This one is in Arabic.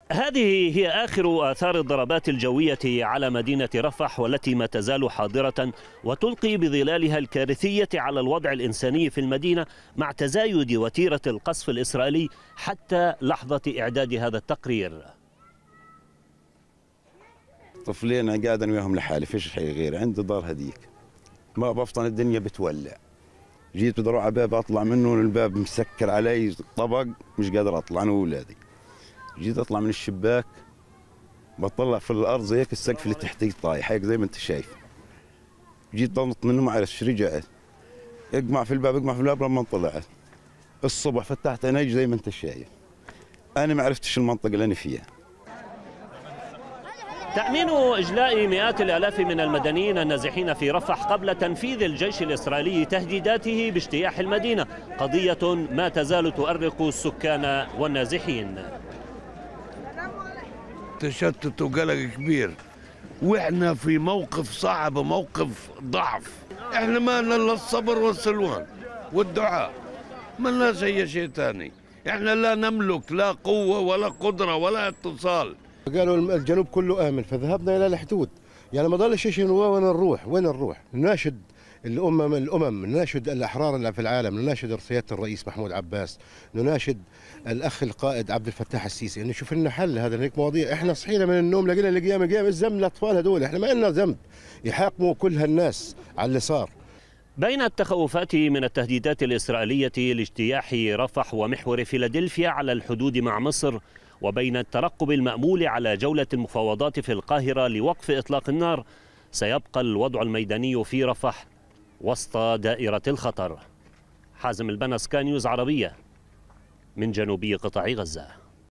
هذه هي آخر آثار الضربات الجوية على مدينة رفح، والتي ما تزال حاضرة وتلقي بظلالها الكارثية على الوضع الإنساني في المدينة، مع تزايد وتيرة القصف الإسرائيلي حتى لحظة إعداد هذا التقرير. طفلين أنا قاعد أنا وياهم لحالي، فيش حي غير عندي دار هديك، ما بفطن الدنيا بتولع. جيت بدي اروح على باب اطلع منه، الباب مسكر علي طبق، مش قادر اطلع انا واولادي. جيت اطلع من الشباك بطلع في الارض زي هيك، السقف اللي تحتي طايح هيك زي ما انت شايف. جيت ضغط منه ما عرفش، رجعت اقمع في الباب اقمع في الباب لما طلعت. الصبح فتحت عيني زي ما انت شايف. انا ما عرفتش المنطقه اللي انا فيها. تأمين إجلاء مئات الآلاف من المدنيين النازحين في رفح قبل تنفيذ الجيش الإسرائيلي تهديداته باجتياح المدينة قضية ما تزال تؤرق السكان والنازحين. تشتت وقلق كبير، واحنا في موقف صعب، موقف ضعف. احنا ما لنا الا الصبر والسلوان والدعاء، ما لناش اي شيء ثاني. احنا لا نملك لا قوه ولا قدره ولا اتصال. قالوا الجنوب كله آمن، فذهبنا إلى الحدود. يعني ما ضلش شيء، وين نروح؟ وين نروح؟ نناشد الأمم، نناشد الأحرار اللي في العالم، نناشد سيادة الرئيس محمود عباس، نناشد الأخ القائد عبد الفتاح السيسي إنه يشوف لنا حل هذا هيك مواضيع. إحنا صحينا من النوم لقينا القيامة قيامة، الذنب الأطفال هذول، إحنا ما لنا ذنب، يحاكموا كل هالناس على اللي صار. بين التخوفات من التهديدات الإسرائيلية لاجتياح رفح ومحور فيلادلفيا على الحدود مع مصر، وبين الترقب المأمول على جولة المفاوضات في القاهرة لوقف إطلاق النار، سيبقى الوضع الميداني في رفح وسط دائرة الخطر. حازم البنا، سكاي نيوز عربية من جنوبي قطاع غزة.